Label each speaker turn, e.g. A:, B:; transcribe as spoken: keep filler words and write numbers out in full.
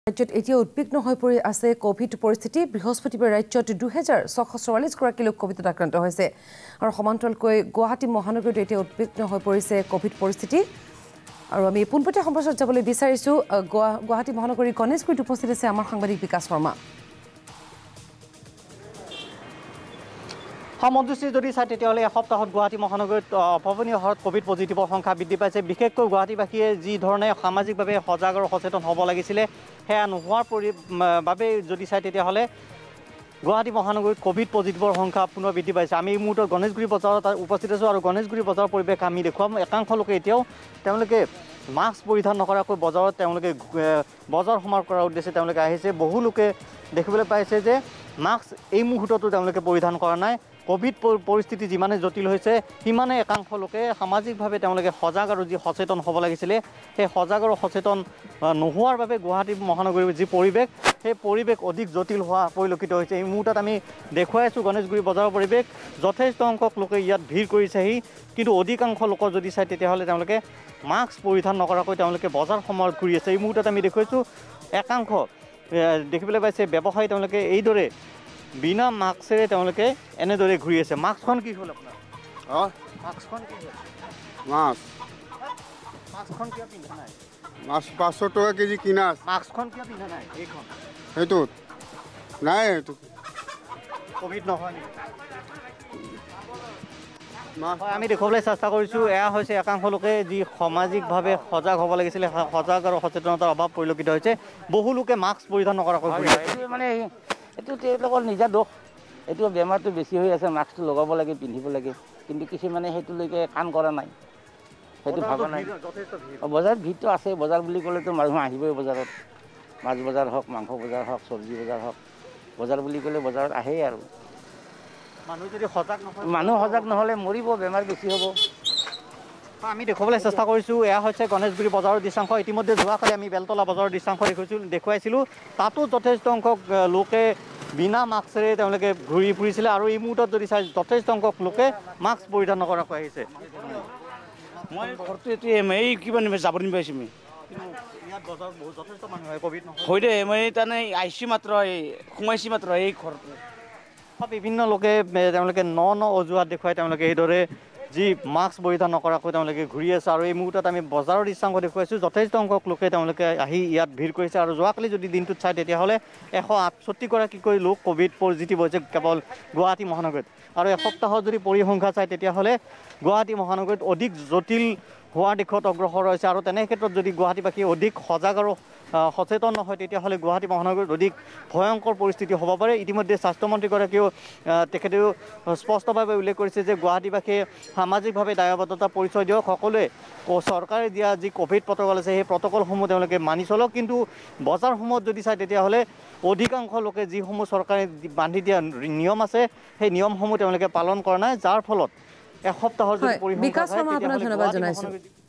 A: ৰাজ্যত এতিয়া উদ্বিগ্ন হৈ পৰি আছে কোভিড পৰিস্থিতি বৃহস্পতিবাৰে ৰাজ্যত দুই হাজাৰ ছশ চৌৰাল্লিছ গৰাকী লোক কোভিডত আক্ৰান্ত হৈছে আৰু সমান্তৰালকৈ গুৱাহাটী মহানগৰীত এতিয়া উদ্বিগ্ন হৈ পৰিছে কোভিড পৰিস্থিতি আৰু আমি পোনপটীয়া সম্প্ৰচাৰত যাবলৈ বিচাৰিছো গুৱাহাটী মহানগৰীৰ গণেশগুৰিত উপস্থিত আছে আমাৰ সাংবাদিক বিকাশ শৰ্মা
B: মন্ত্ৰীশ্ৰী যদি চাই তেতিয়াহ'লে এসপ্তাহত গুৱাহাটী মহানগৰীত অভাৱনীয় হাৰত কোভিড পজিটিভৰ সংখ্যা বৃদ্ধি পাইছে বিশেষকৈ গুৱাহাটীবাসীয়ে যি ধৰণে সামাজিকভাৱে সজাগ আৰু সচেতন হ'ব লাগিছিলে সেয়া নোহোৱাৰ পৰি বাবে যদি চাই তেতিয়াহ'লে গুৱাহাটী মহানগৰীত কোভিড পজিটিভৰ সংখ্যা পুনৰ বৃদ্ধি পাইছে আমি এই মুহূৰ্তত গণেশগুৰি বজাৰত উপস্থিত আছোঁ আৰু গণেশগুৰি বজাৰৰ পৰিৱেশ আমি দেখুৱাম একাংশ লোকে এতিয়াও তেওঁলোকে মাস্ক পৰিধান নকৰাকৈ বজাৰত তেওঁলোকে বজাৰ সমাৰ কৰাৰ উদ্দেশ্যে তেওঁলোকে আহিছে বহু লোকে দেখিবলৈ পাইছে যে মাস্ক এই মুহূৰ্ততো তেওঁলোকে পৰিধান কৰা নাই কোভিড পৰিস্থিতি যিমানে জটিল হৈছে সিমানে একাংশ লোকে সামাজিকভাৱে তেওঁলোকে সজাগ আৰু যি সচেতন হ'ব লাগিছিলে সেই সজাগ আৰু সচেতন নোহোৱাৰ বাবে গুৱাহাটী মহানগৰীৰ যি পৰিৱেশ সেই পৰিৱেশ অধিক জটিল হোৱা পৰিলক্ষিত হৈছে এই মুহূৰ্তত আমি দেখুৱাই আছোঁ গণেশগুৰি বজাৰৰ পৰিৱেশ যথেষ্ট সংখ্যক লোকে ইয়াত ভিৰ কৰিছেহি কিন্তু অধিকাংশ লোকৰ যদি চাই তেতিয়াহ'লে তেওঁলোকে মাস্ক পৰিধান নকৰাকৈ তেওঁলোকে বজাৰ সমাৰত ঘূৰি আছে এই মুহূৰ্তত আমি দেখুৱাইছোঁ একাংশ দেখিবলৈ পাইছে ব্যৱসায়ী তেওঁলোকে এইদৰে বিনা মাস্কেৰে তেওঁলোকে এনেদৰে ঘূৰি আছে মাস্কখন কি হ'ল আপোনাৰ
C: অঁ
B: মাস্কখন কি হ'ল
C: মাছ
B: মাস্কখন কিয় পিন্ধা নাই
C: মাছ পাঁচশ টকা কেজি কিনা আছে
B: মাস্কখন কিয় পিন্ধা নাই এইখন
C: সেইটোত নাই এইটো
B: কোভিড নহয় নেকি
C: মাছ
B: হয় আমি দেখুৱাবলৈ চেষ্টা কৰিছোঁ এয়া হৈছে একাংশ লোকে যি সামাজিকভাৱে সজাগ হ'ব লাগিছিলে সজাগ আৰু সচেতনতাৰ অভাৱ পৰিলক্ষিত হৈছে বহু লোকে মাস্ক পৰিধান নকৰাকৈ
D: মানে এইটো তেওঁলোকৰ নিজা দোষ এইটো বেমাৰটো বেছি হৈ আছে মাস্কটো লগাব লাগে পিন্ধিব লাগে কিন্তু কিছুমানে সেইটোলৈকে কাম কৰা নাই সেইটো ভবা নাই বজাৰত ভিৰটো আছে বজাৰ বুলি ক'লেতো মানুহ আহিবই বজাৰত মাছ বজাৰ হওক মাংস বজাৰ হওক চব্জি বজাৰ হওক বজাৰ বুলি ক'লে বজাৰত আহেই আৰু
B: মানুহ যদি সজাগ নহয়
D: মানুহ সজাগ নহ'লে মৰিব বেমাৰ বেছি হ'ব
B: আমি দেখুৱাবলৈ চেষ্টা কৰিছোঁ এয়া হৈছে গণেশগুৰি বজাৰৰ দৃশ্যাংশ ইতিমধ্যে যোৱাকালি আমি বেলতলা বজাৰৰ দৃশ্যাংশ দেখুৱাইছোঁ দেখুৱাইছিলোঁ তাতো যথেষ্ট সংখ্যক লোকে বিনা মাস্কেৰে তেওঁলোকে ঘূৰি ফুৰিছিলে আৰু এই মুহূৰ্তত যদি চাই যথেষ্ট সংখ্যক লোকে মাস্ক পৰিধান নকৰাকৈ আহিছে
E: মই ঘৰটো এইটোৱে এই কিবা যাব নিবাইছোঁ মই
B: ইয়াত বজাৰত বহুত যথেষ্ট মানুহ হয় কোভিড নহয়
E: হয় দে মই তাৰমানে আহিছোঁ মাত্ৰ এই সোমাইছোঁ মাত্ৰ এই ঘৰটো
B: বিভিন্ন লোকে তেওঁলোকে ন ন অজুহাত দেখুৱাই তেওঁলোকে এইদৰে যি মাস্ক পৰিধান নকৰাকৈ তেওঁলোকে ঘূৰি আছে আৰু এই মুহূৰ্তত আমি বজাৰৰ দৃশ্যাংশ দেখুৱাইছোঁ যথেষ্ট সংখ্যক লোকে তেওঁলোকে আহি ইয়াত ভিৰ কৰিছে আৰু যোৱাকালি যদি দিনটোত চাই তেতিয়াহ'লে এশ আঠষষ্ঠিগৰাকীকৈ লোক কোভিড পজিটিভ হৈছে কেৱল গুৱাহাটী মহানগৰীত আৰু এসপ্তাহত যদি পৰিসংখ্যা চাই তেতিয়াহ'লে গুৱাহাটী মহানগৰীত অধিক জটিল হোৱাৰ দিশত অগ্ৰসৰ হৈছে আৰু তেনে ক্ষেত্ৰত যদি গুৱাহাটীবাসী অধিক সজাগ আৰু সচেতন নহয় তেতিয়াহ'লে গুৱাহাটী মহানগৰীত অধিক ভয়ংকৰ পৰিস্থিতি হ'ব পাৰে ইতিমধ্যে স্বাস্থ্যমন্ত্ৰীগৰাকীয়েও তেখেতেও স্পষ্টভাৱে উল্লেখ কৰিছে যে গুৱাহাটীবাসীয়ে সামাজিকভাৱে দায়বদ্ধতা পৰিচয় দিয়ক সকলোৱে চৰকাৰে দিয়া যি কোভিড প্ৰট'কল আছে সেই প্ৰট'কলসমূহ তেওঁলোকে মানি চলক কিন্তু বজাৰসমূহত যদি চায় তেতিয়াহ'লে অধিকাংশ লোকে যিসমূহ চৰকাৰে বান্ধি দিয়া নিয়ম আছে সেই নিয়মসমূহ তেওঁলোকে পালন কৰা নাই যাৰ ফলত এসপ্তাহৰ যদি
A: বিকাশ শৰ্মা আপোনাক ধন্যবাদ জনাইছোঁ।